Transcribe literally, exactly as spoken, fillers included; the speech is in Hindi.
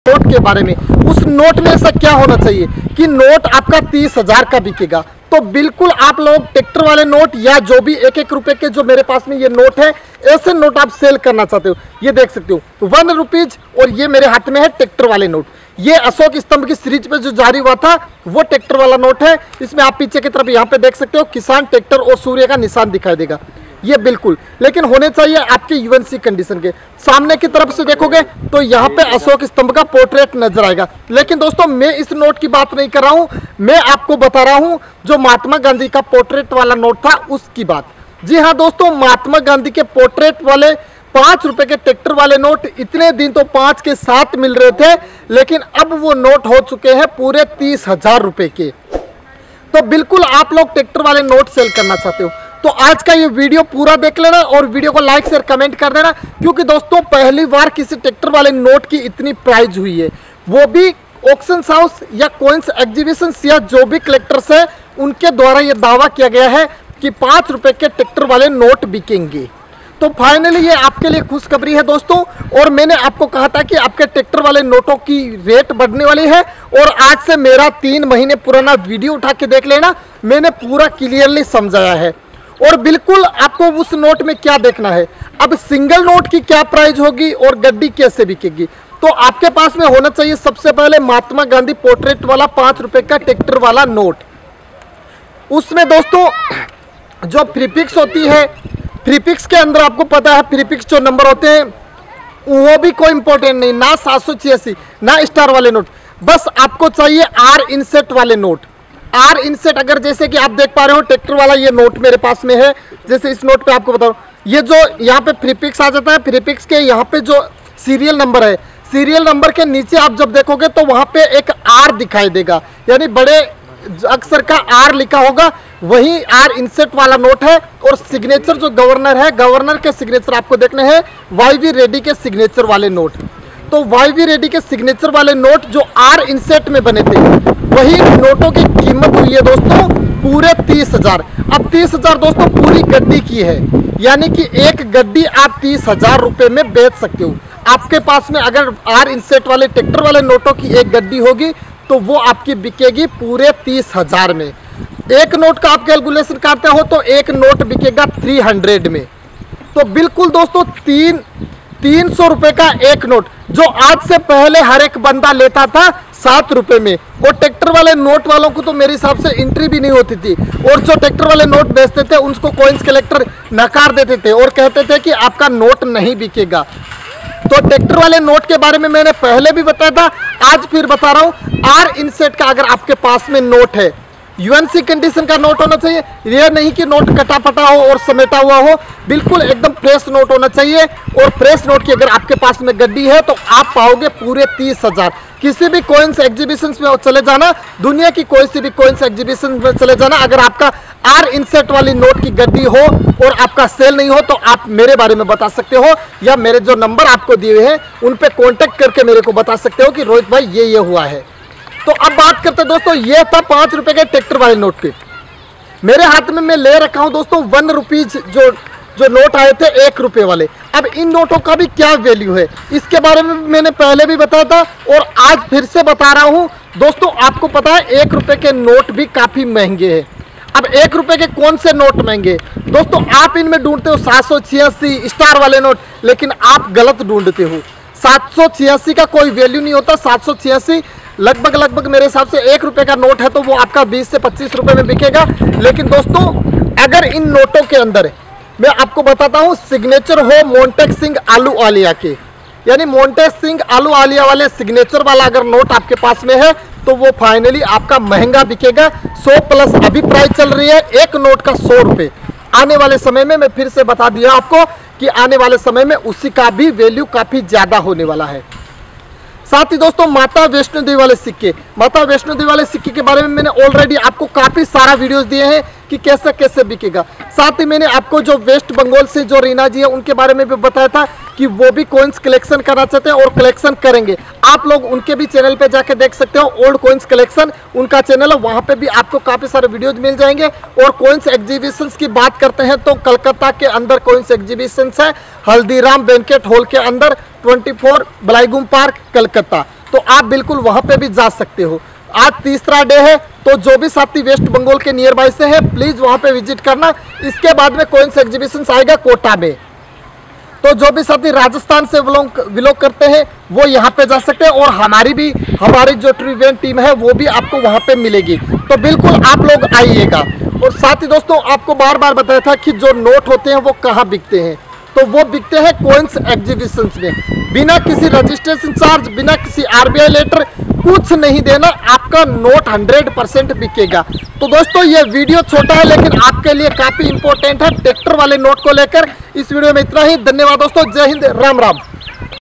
नोट के बारे में। उस नोट में ऐसा क्या होना चाहिए कि नोट आपका तीस हजार का बिकेगा। तो बिल्कुल आप लोग ट्रैक्टर वाले नोट या जो भी एक एक रुपए के जो मेरे पास में ये नोट है, ऐसे नोट आप सेल करना चाहते हो, ये देख सकते हो वन रुपीज। और ये मेरे हाथ में है ट्रैक्टर वाले नोट। ये अशोक स्तंभ की सीरीज पे जो जारी हुआ था वो ट्रैक्टर वाला नोट है। इसमें आप पीछे की तरफ यहाँ पे देख सकते हो किसान ट्रैक्टर और सूर्य का निशान दिखाई देगा। ये बिल्कुल, लेकिन होने चाहिए आपके यूएनसी कंडीशन के। सामने की तरफ से देखोगे तो यहाँ पे अशोक स्तंभ का पोर्ट्रेट नजर आएगा। लेकिन दोस्तों मैं इस नोट की बात नहीं कर रहा हूँ, मैं आपको बता रहा हूँ जो महात्मा गांधी का पोर्ट्रेट वाला नोट था उसकी बात। जी हाँ दोस्तों, महात्मा गांधी के पोर्ट्रेट वाले पांच रुपए के ट्रैक्टर वाले नोट इतने दिन तो पांच के साथ मिल रहे थे, लेकिन अब वो नोट हो चुके हैं पूरे तीस हजार रुपए के। तो बिल्कुल आप लोग ट्रैक्टर वाले नोट सेल करना चाहते हो तो आज का ये वीडियो पूरा देख लेना और वीडियो को लाइक शेयर कमेंट कर देना, क्योंकि दोस्तों पहली बार किसी ट्रैक्टर वाले नोट की इतनी प्राइस हुई है, वो भी ऑक्शन हाउस या कॉइन्स एग्जीबिशन या जो भी कलेक्टर्स है उनके द्वारा ये दावा किया गया है कि पाँच रुपए के ट्रैक्टर वाले नोट बिकेंगे। तो फाइनली ये आपके लिए खुशखबरी है दोस्तों। और मैंने आपको कहा था कि आपके ट्रैक्टर वाले नोटों की रेट बढ़ने वाली है, और आज से मेरा तीन महीने पुराना वीडियो उठा के देख लेना, मैंने पूरा क्लियरली समझाया है। और बिल्कुल आपको उस नोट में क्या देखना है, अब सिंगल नोट की क्या प्राइस होगी और गड्डी कैसे बिकेगी। तो आपके पास में होना चाहिए सबसे पहले महात्मा गांधी पोर्ट्रेट वाला पाँच रुपए का ट्रैक्टर वाला नोट। उसमें दोस्तों जो प्रीफिक्स होती है, प्रीफिक्स के अंदर आपको पता है प्रीफिक्स जो नंबर होते हैं वो भी कोई इंपॉर्टेंट नहीं, ना सात सौ छियासी ना स्टार वाले नोट, बस आपको चाहिए आर इनसेट वाले नोट। आर इनसेट अगर जैसे कि आप देख पा रहे हो ट्रैक्टर वाला ये नोट मेरे पास में है, जैसे इस नोट पे आपको बताओ ये जो यहाँ पे प्रीफिक्स आ जाता है, प्रीफिक्स के यहाँ पे जो सीरियल नंबर है, सीरियल नंबर के नीचे आप जब देखोगे तो वहाँ पे एक आर दिखाई देगा, यानी बड़े अक्षर का आर लिखा होगा, वही आर इनसेट वाला नोट है। और सिग्नेचर जो गवर्नर है, गवर्नर के सिग्नेचर आपको देखने हैं वाई वी रेड्डी के सिग्नेचर वाले नोट। तो वाई वी रेड्डी के सिग्नेचर वाले नोट जो आर इनसेट में बने थे, वही नोटों की कीमत हुई है दोस्तों पूरे तीस हजार। अब तीस हजार दोस्तों पूरी गड्डी की है, यानी कि एक गड्डी आप तीस हजार रुपए में बेच सकते हो। आपके पास में अगर आर इनसेट वाले ट्रैक्टर वाले नोटों की एक गड्डी होगी तो वो आपकी बिकेगी पूरे तीस हजार में। एक नोट का आप कैलकुलेशन करते हो तो एक नोट बिकेगा थ्री हंड्रेड में। तो बिल्कुल दोस्तों तीन तीन सौ रुपए का एक नोट जो आज से पहले हर एक बंदा लेता था सात रुपए में, और ट्रैक्टर वाले नोट वालों को तो मेरे हिसाब से एंट्री भी नहीं होती थी, और जो ट्रैक्टर वाले नोट बेचते थे उनको कॉइन्स कलेक्टर नकार देते थे और कहते थे कि आपका नोट नहीं बिकेगा। तो ट्रैक्टर वाले नोट के बारे में मैंने पहले भी बताया था, आज फिर बता रहा हूँ। आर इनसेट का अगर आपके पास में नोट है, यूएनसी कंडीशन का नोट होना चाहिए, ये नहीं कि नोट कटा फटा हो और समेटा हुआ हो, बिल्कुल एकदम फ्रेश नोट होना चाहिए। और फ्रेश नोट की अगर आपके पास में गड्डी है तो आप पाओगे पूरे तीस हजार। किसी भी कॉइन्स एग्जीबिशन में चले जाना, दुनिया की कोई सी भी कॉइन्स एग्जीबिशन में चले जाना, अगर आपका आर इनसेट वाली नोट की गड्डी हो और आपका सेल नहीं हो तो आप मेरे बारे में बता सकते हो, या मेरे जो नंबर आपको दिए हुए हैं उन पे कांटेक्ट करके मेरे को बता सकते हो कि रोहित भाई ये ये हुआ है। तो अब बात करते हैं दोस्तों, ये था पाँच रुपए के ट्रैक्टर वाले नोट पे। मेरे हाथ में मैं ले रखा हूं दोस्तों वन रुपीज जो जो नोट आए थे एक रुपए वाले। अब इन नोटों का भी क्या वैल्यू है इसके बारे में मैंने पहले भी बताया था और आज फिर से बता रहा हूं दोस्तों। आपको पता है एक रुपए के नोट भी काफी महंगे हैं। अब एक रुपए के कौन से नोट महंगे दोस्तों, आप इनमें ढूंढते हो सात सौ छियासी स्टार वाले नोट, लेकिन आप गलत ढूंढते हो। सात सौ छियासी का कोई वैल्यू नहीं होता। सात सौ छियासी लगभग लगभग मेरे हिसाब से एक रुपए का नोट है तो वो आपका बीस से पच्चीस रुपए में बिकेगा। लेकिन दोस्तों अगर इन नोटों के अंदर मैं आपको बताता हूं सिग्नेचर हो मोंटेक सिंह आलू आलिया के, यानी मोंटेक सिंह आलू आलिया वाले सिग्नेचर वाला अगर नोट आपके पास में है तो वो फाइनली आपका महंगा बिकेगा। सौ प्लस अभी प्राइस चल रही है एक नोट का सौ रुपए। आने वाले समय में मैं फिर से बता दिया आपको कि आने वाले समय में उसी का भी वैल्यू काफी ज्यादा होने वाला है। साथ ही दोस्तों माता वैष्णो देवी वाले सिक्के, माता वैष्णो देवी वाले सिक्के के बारे में मैंने ऑलरेडी आपको काफी सारा वीडियोस दिए हैं कि कैसे कैसे बिकेगा। साथ ही मैंने आपको जो वेस्ट बंगाल से जो रीना जी है उनके बारे में भी बताया था कि वो भी कॉइन्स कलेक्शन करना चाहते हैं और कलेक्शन करेंगे। आप लोग उनके भी चैनल पे जाके देख सकते हो, ओल्ड कॉइन्स कलेक्शन उनका चैनल है, वहाँ पे भी आपको काफ़ी सारे वीडियोज मिल जाएंगे। और कॉइन्स एग्जीबिशंस की बात करते हैं तो कलकत्ता के अंदर कॉइन्स एग्जीबिशंस है, हल्दीराम बैंकेट हॉल के अंदर, twenty four Ballygunge park Calcutta. तो आप बिल्कुल वहां पे भी जा सकते हो। आज तीसरा डे है, तो जो भी साथी वेस्ट बंगाल के नियर बाय से है प्लीज वहां पे विजिट करना। इसके बाद में कोइंस एग्जीबिशन आएगा कोटा में, तो जो भी साथी राजस्थान से व्लॉग व्लॉग करते हैं वो यहाँ पे जा सकते हैं, और हमारी भी हमारी जो ट्रिवेन टीम है वो भी आपको वहाँ पे मिलेगी, तो बिल्कुल आप लोग आइएगा। और साथ ही दोस्तों आपको बार बार बताया था कि जो नोट होते हैं वो कहाँ बिकते हैं, तो वो बिकते हैं कोइंस एग्जीबिशंस में। बिना किसी रजिस्ट्रेशन चार्ज, बिना किसी आरबीआई लेटर, कुछ नहीं देना, आपका नोट हंड्रेड परसेंट बिकेगा। तो दोस्तों ये वीडियो छोटा है लेकिन आपके लिए काफी इंपॉर्टेंट है ट्रैक्टर वाले नोट को लेकर। इस वीडियो में इतना ही, धन्यवाद दोस्तों, जय हिंद, राम राम।